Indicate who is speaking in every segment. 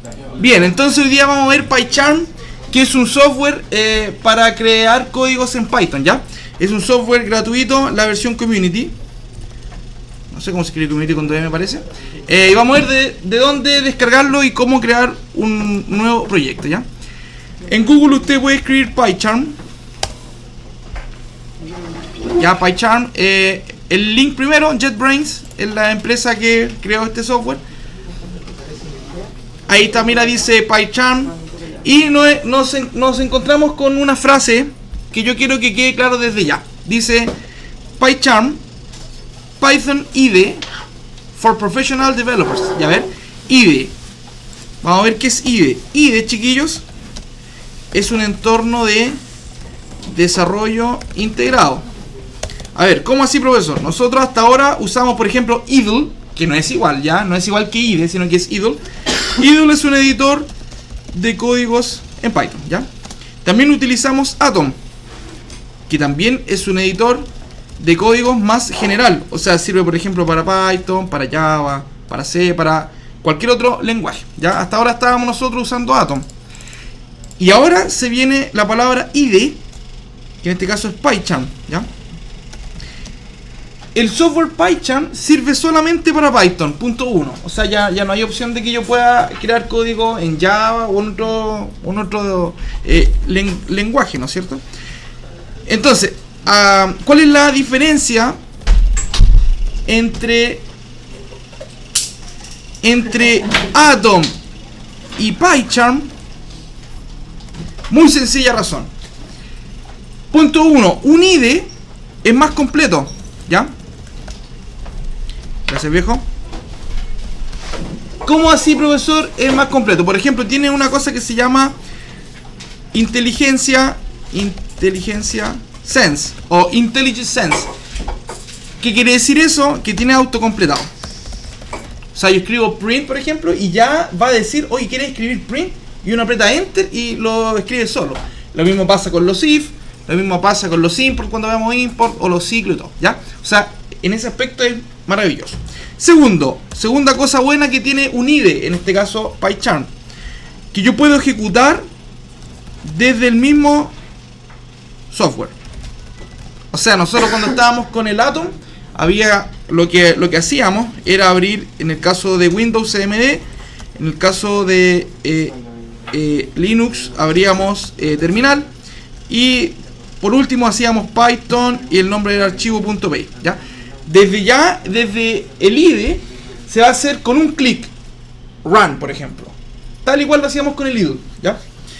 Speaker 1: Bien, entonces hoy día vamos a ver PyCharm, que es un software para crear códigos en Python, ¿ya? Es un software gratuito, la versión Community. No sé cómo se escribe Community con 2 me parece. Y vamos a ver de dónde descargarlo y cómo crear un nuevo proyecto, ¿ya? En Google usted puede escribir PyCharm. Ya, PyCharm. El link primero, JetBrains, es la empresa que creó este software. Ahí está, mira, dice PyCharm. Y nos encontramos con una frase que yo quiero que quede claro desde ya. Dice PyCharm, Python IDE for Professional Developers. Ya ver, IDE. Vamos a ver qué es IDE. IDE, chiquillos, es un entorno de desarrollo integrado. A ver, ¿cómo así, profesor? Nosotros hasta ahora usamos, por ejemplo, idle, que no es igual, ya, no es igual que IDE, sino que es idle. Idle es un editor de códigos en Python, ¿ya? También utilizamos Atom, que también es un editor de códigos más general. O sea, sirve, por ejemplo, para Python, para Java, para C, para cualquier otro lenguaje, ¿ya? Hasta ahora estábamos nosotros usando Atom. Y ahora se viene la palabra IDE, que en este caso es PyCharm, ¿ya? El software PyCharm sirve solamente para Python, punto 1. O sea, ya no hay opción de que yo pueda crear código en Java o en otro lenguaje, ¿no es cierto? Entonces, ¿cuál es la diferencia entre Atom y PyCharm? Muy sencilla razón. Punto 1. Un IDE es más completo, ¿ya? Gracias, viejo. ¿Cómo así, profesor? Es más completo. Por ejemplo, tiene una cosa que se llama inteligencia sense o intelligent sense. ¿Qué quiere decir eso? Que tiene autocompletado. O sea, yo escribo print, por ejemplo, y ya va a decir, oye, ¿quieres escribir print? Y uno aprieta enter y lo escribe solo. Lo mismo pasa con los if, lo mismo pasa con los import cuando veamos import, o los ciclos y todo, ¿ya? O sea, en ese aspecto es maravilloso. Segunda cosa buena que tiene un IDE, en este caso PyCharm, que yo puedo ejecutar desde el mismo software. O sea, nosotros cuando estábamos con el Atom, había lo que hacíamos era abrir, en el caso de Windows CMD, en el caso de Linux abríamos terminal, y por último hacíamos Python y el nombre del archivo .py, ¿ya? Desde el IDE se va a hacer con un clic run, por ejemplo, tal y cual lo hacíamos con el IDE, ¿ya?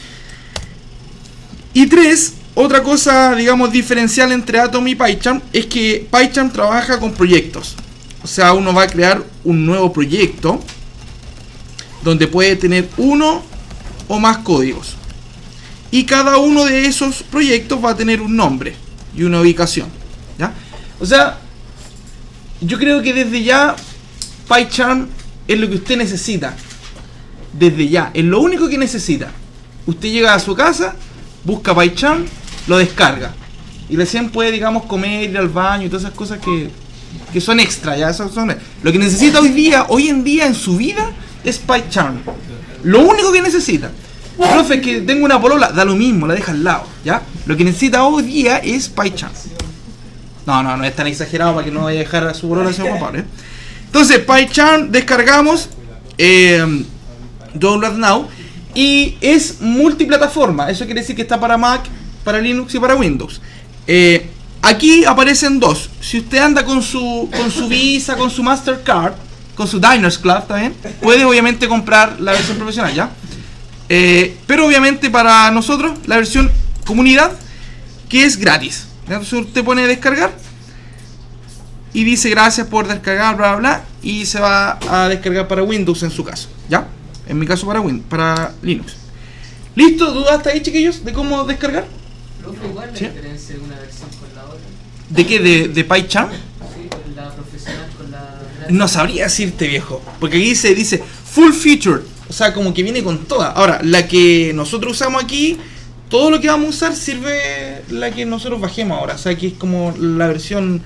Speaker 1: Y otra cosa, digamos, diferencial entre Atom y PyCharm es que PyCharm trabaja con proyectos. O sea, uno va a crear un nuevo proyecto donde puede tener uno o más códigos. Y cada uno de esos proyectos va a tener un nombre y una ubicación, ¿ya? O sea, yo creo que desde ya PyCharm es lo que usted necesita. Desde ya, es lo único que necesita. Usted llega a su casa, busca PyCharm, lo descarga y recién puede, digamos, comer, ir al baño y todas esas cosas que son extra, ya. Lo que necesita hoy en día en su vida es PyCharm. Lo único que necesita. Profe, es que tengo una polola, da lo mismo, la deja al lado, ¿ya? Lo que necesita hoy día es PyCharm. No es tan exagerado para que no vaya a dejar a su polola sin papá, ¿eh? Entonces, PyCharm descargamos, Download Now, y es multiplataforma. Eso quiere decir que está para Mac, para Linux y para Windows. Aquí aparecen dos. Si usted anda con su Visa, con su Mastercard, con su Diners Club también, puede obviamente comprar la versión profesional, ¿ya? Pero obviamente para nosotros la versión comunidad, que es gratis. Entonces usted pone descargar y dice gracias por descargar, bla bla bla, y se va a descargar para Windows en su caso, ¿ya? En mi caso para Linux. ¿Listo? ¿Dudas hasta ahí, chiquillos, de cómo descargar?
Speaker 2: ¿Cuál es la diferencia de una versión con la otra?
Speaker 1: ¿De qué? ¿De PyCharm?
Speaker 2: Sí, la profesional con la...
Speaker 1: No sabría decirte, viejo, porque aquí se dice full featured, o sea, como que viene con toda. Ahora, la que nosotros usamos aquí, todo lo que vamos a usar sirve la que nosotros bajemos ahora, o sea, que es como la versión,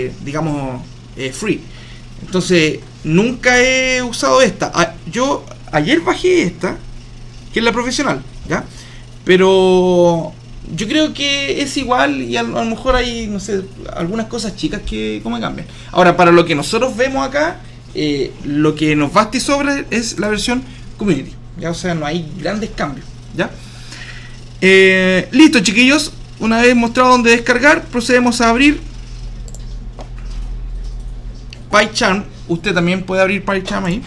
Speaker 1: digamos, free. Entonces, nunca he usado esta. Yo ayer bajé esta, que es la profesional, ¿ya? Pero yo creo que es igual y a lo mejor hay, no sé, algunas cosas chicas que como cambian. Ahora, para lo que nosotros vemos acá, lo que nos basta y sobra es la versión Community, ¿ya? O sea, no hay grandes cambios, ¿ya? Listo, chiquillos. Una vez mostrado dónde descargar, procedemos a abrir PyCharm. Usted también puede abrir PyCharm ahí.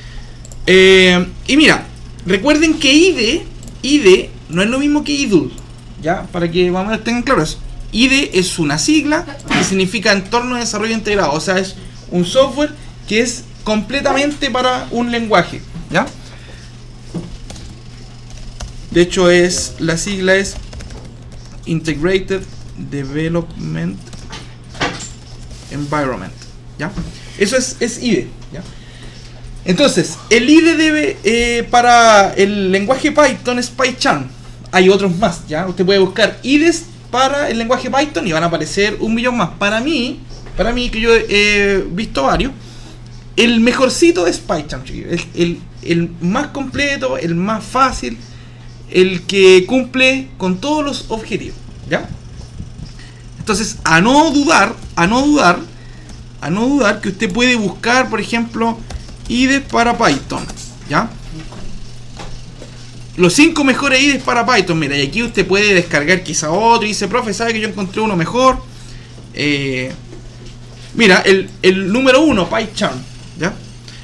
Speaker 1: Y mira, recuerden que IDE no es lo mismo que IDLE, ¿ya? Para que vamos a tengan claro eso. IDE es una sigla que significa Entorno de Desarrollo Integrado. O sea, es un software que es completamente para un lenguaje, ¿ya? De hecho, la sigla es Integrated Development Environment, ¿ya? Eso es IDE, ¿ya? Entonces, el IDE para el lenguaje Python es PyCharm. Hay otros más, ¿ya? Usted puede buscar IDEs para el lenguaje Python y van a aparecer 1 millón más. Para mí, que yo he visto varios, el mejorcito es PyCharm, chiquillos. El más completo, el más fácil, el que cumple con todos los objetivos, ¿ya? Entonces, a no dudar que usted puede buscar, por ejemplo, IDE para Python, ¿ya? Los 5 mejores IDEs para Python. Mira, y aquí usted puede descargar quizá otro y dice, profe, ¿sabe que yo encontré uno mejor? Mira, el número 1, PyCharm, ¿ya?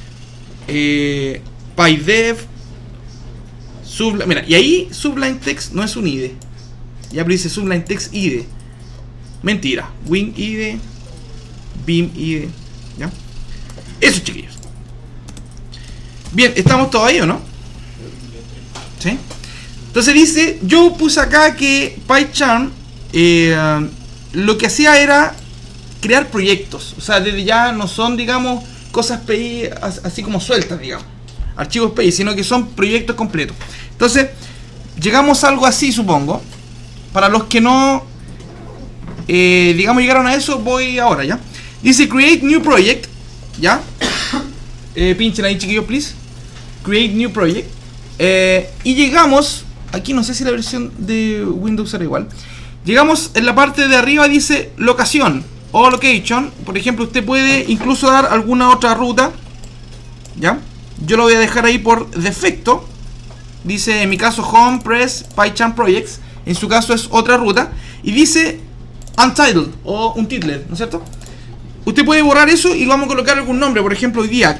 Speaker 1: PyDev, Sublime, mira, y ahí Sublime Text no es un IDE. Ya, pero dice Sublime Text IDE. Mentira. Wing IDE, Beam IDE, ¿ya? Eso, chiquillos. Bien, ¿estamos todos ahí o no? ¿Sí? Entonces dice, yo puse acá que PyCharm lo que hacía era crear proyectos. O sea, desde ya no son, digamos, cosas PI así como sueltas, digamos, archivos PI, sino que son proyectos completos. Entonces, llegamos a algo así, supongo. Para los que no, digamos, llegaron a eso, voy ahora, ¿ya? Dice Create New Project, ¿ya? Pinchen ahí, chiquillos, please. Create New Project. Y llegamos, aquí no sé si la versión de Windows era igual. Llegamos en la parte de arriba, dice locación o location. Por ejemplo, usted puede incluso dar alguna otra ruta, ¿ya? Yo lo voy a dejar ahí por defecto. Dice en mi caso Home, Press, PyCharm Projects. En su caso es otra ruta. Y dice Untitled o Untitled, ¿no es cierto? Usted puede borrar eso y vamos a colocar algún nombre. Por ejemplo, hoy día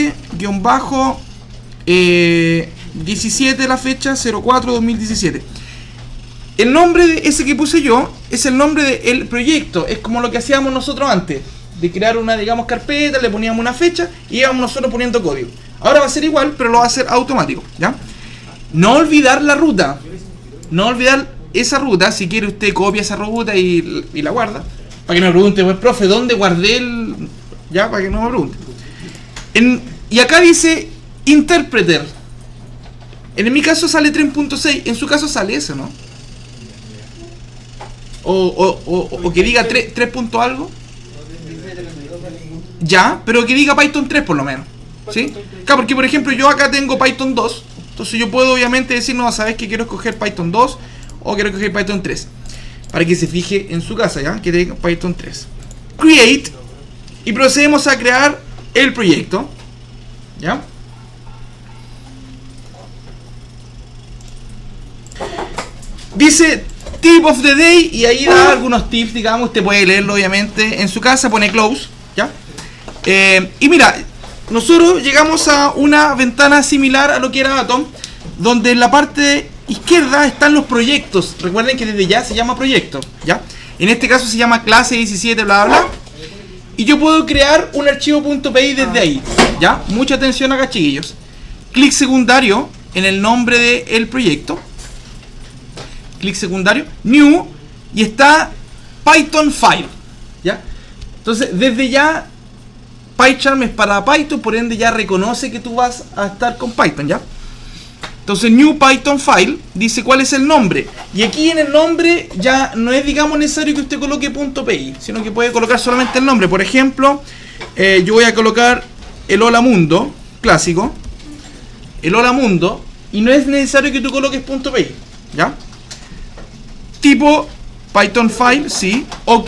Speaker 1: clase-17 la fecha 04-2017. El nombre de ese que puse yo es el nombre del proyecto. Es como lo que hacíamos nosotros antes, de crear una, digamos, carpeta, le poníamos una fecha y íbamos nosotros poniendo código. Ahora va a ser igual, pero lo va a hacer automático, ¿ya? No olvidar la ruta. No olvidar esa ruta. Si quiere usted copia esa ruta y la guarda. Para que no me pregunte, pues, profe, ¿dónde guardé el...? Ya, para que no me pregunte. Y acá dice Interpreter. En mi caso sale 3.6. En su caso sale eso, ¿no? O que diga 3 punto algo. Ya, pero que diga Python 3 por lo menos, ¿sí? Claro, porque por ejemplo yo acá tengo Python 2. Entonces yo puedo obviamente decir, no, sabes que quiero escoger Python 2 o quiero escoger Python 3. Para que se fije en su casa, ¿ya? Que tenga Python 3. Create. Y procedemos a crear el proyecto, ¿ya? Dice Tip of the Day y ahí da algunos tips, digamos. Usted puede leerlo obviamente en su casa, pone close, ¿ya? Y mira, nosotros llegamos a una ventana similar a lo que era Atom, donde en la parte izquierda están los proyectos. Recuerden que desde ya se llama proyecto, ¿ya? En este caso se llama clase 17 bla bla. Y yo puedo crear un archivo .py desde ahí, ¿ya? Mucha atención acá, chiquillos. Clic secundario en el nombre del proyecto. Clic secundario, New, y está Python File, ¿ya? Entonces, desde ya, PyCharm es para Python, por ende ya reconoce que tú vas a estar con Python, ¿ya? Entonces, New Python File, dice cuál es el nombre. Y aquí en el nombre ya no es, digamos, necesario que usted coloque .py, sino que puede colocar solamente el nombre. Por ejemplo, yo voy a colocar el Hola Mundo, clásico. el hola mundo y no es necesario que tú coloques .py, ¿ya? Tipo Python file, sí, ok.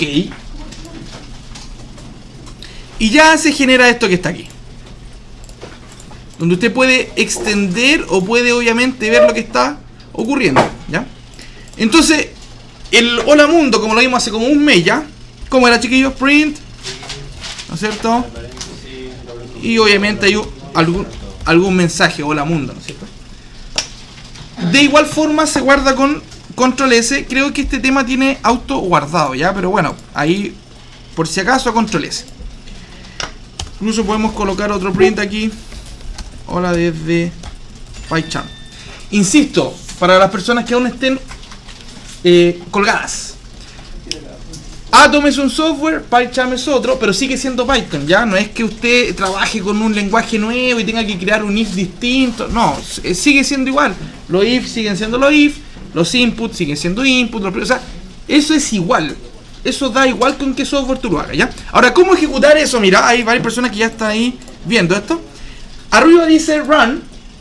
Speaker 1: Y ya se genera esto que está aquí, donde usted puede extender o puede obviamente ver lo que está ocurriendo, ¿ya? Entonces, el hola mundo, como lo vimos hace como un mes ya, como era, chiquillos, print, ¿no es cierto? Y obviamente hay algún mensaje, hola mundo, ¿no es cierto? De igual forma se guarda con control S. Creo que este tema tiene auto guardado ya, pero bueno, ahí por si acaso control S. Incluso podemos colocar otro print aquí. Hola desde PyCharm. Insisto, para las personas que aún estén colgadas, Atom es un software, PyCharm es otro, pero sigue siendo Python, ¿ya? No es que usted trabaje con un lenguaje nuevo y tenga que crear un if distinto. No, sigue siendo igual. Los if siguen siendo los if, los inputs siguen siendo input, o sea, eso es igual. Eso da igual con qué software tú lo hagas, ¿ya? Ahora, ¿cómo ejecutar eso? Mira, hay varias personas que ya están ahí viendo esto. Arriba dice run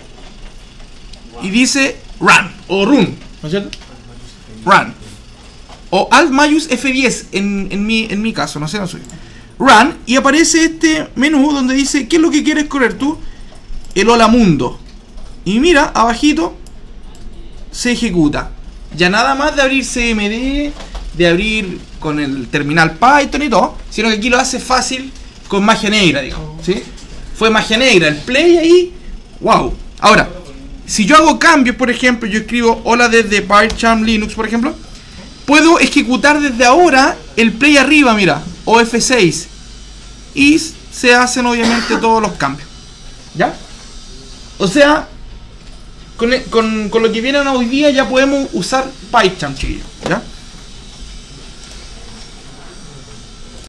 Speaker 1: y dice run o run, ¿no es cierto? Run o alt mayús F10 en mi caso, no sé, no soy. Run, y aparece este menú donde dice ¿qué es lo que quieres correr tú? El hola mundo. Y mira, abajito se ejecuta. Ya nada más de abrir CMD, de abrir con el terminal Python y todo, sino que aquí lo hace fácil con magia negra, digamos, ¿sí? Fue magia negra, el play ahí, wow. Ahora, si yo hago cambios, por ejemplo, yo escribo hola desde PyCharm Linux, por ejemplo, puedo ejecutar desde ahora el play arriba, mira, o F6, y se hacen obviamente todos los cambios, ¿ya? O sea, con lo que viene hoy día ya podemos usar PyCharm, chiquillos, ¿ya?